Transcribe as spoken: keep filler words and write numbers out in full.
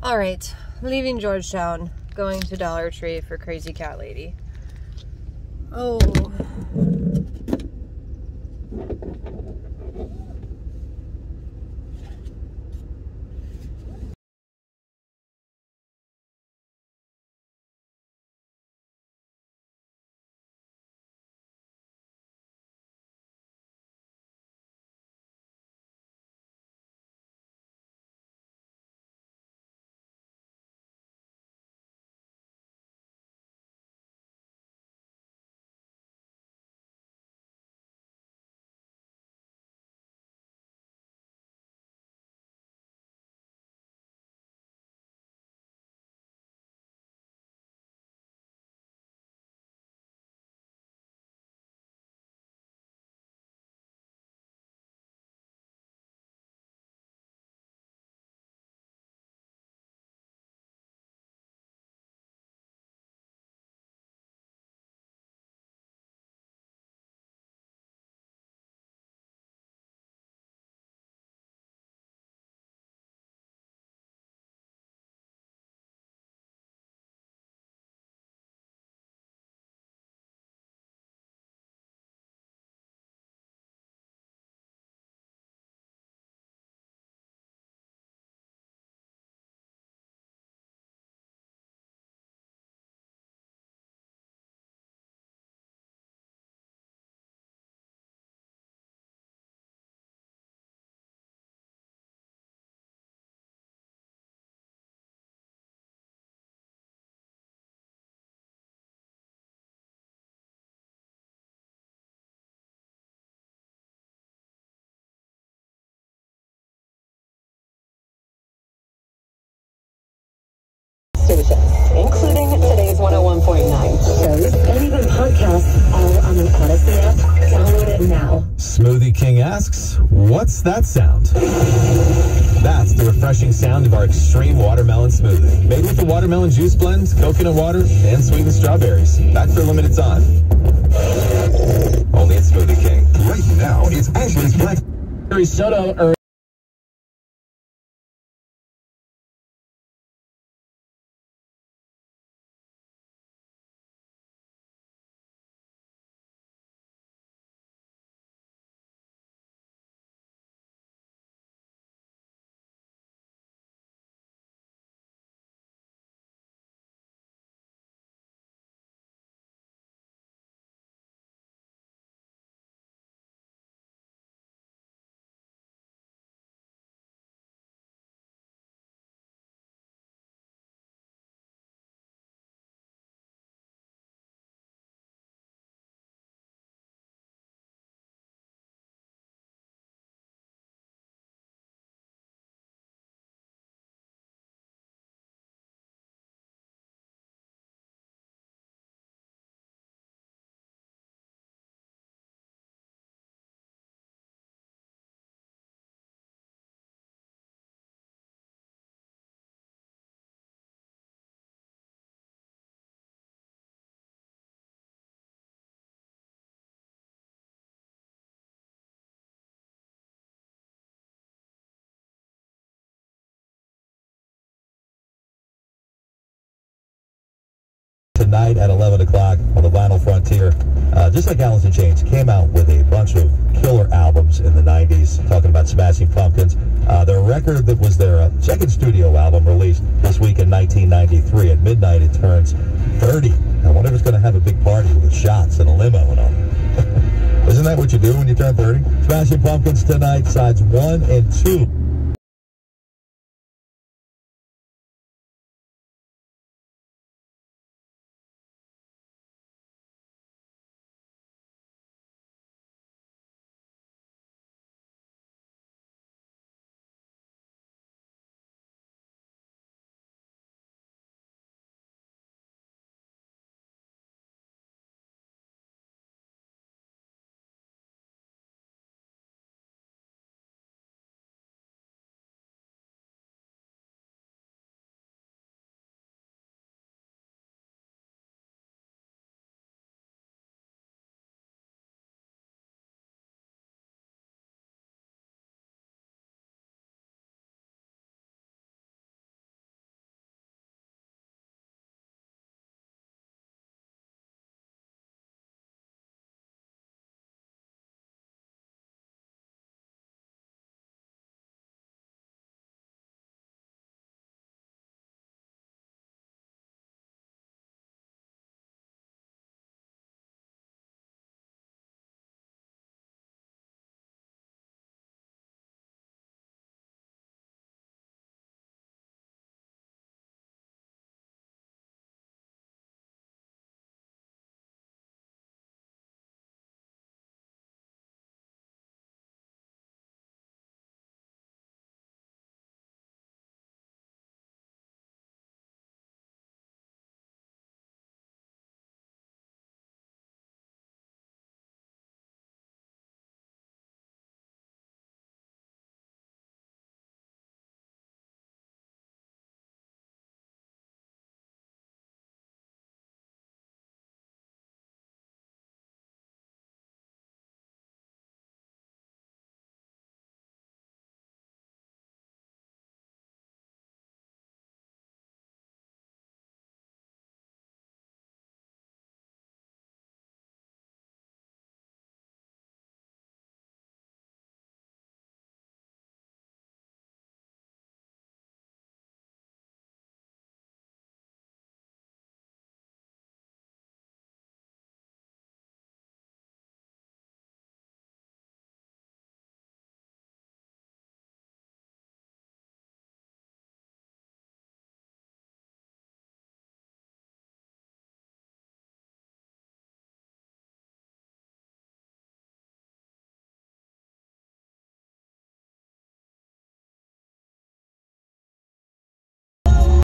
All right, leaving Georgetown, going to Dollar Tree for Crazy Cat Lady. Oh. Including today's one oh one point nine shows and even podcasts, all on the Odyssey app. Download it now. Smoothie King asks, what's that sound? That's the refreshing sound of our extreme watermelon smoothie. Made with the watermelon juice blend, coconut water, and sweetened strawberries. Back for a limited time. Only at Smoothie King. Right now, it's Ashley's Black Soda or tonight at eleven o'clock on the Vinyl Frontier. Uh, just like Alice in Chains, came out with a bunch of killer albums in the nineties, talking about Smashing Pumpkins. Uh, their record that was their uh, second studio album released this week in nineteen ninety-three. At midnight, it turns thirty. I wonder if it's going to have a big party with shots and a limo and all. Isn't that what you do when you turn thirty? Smashing Pumpkins tonight, sides one and two.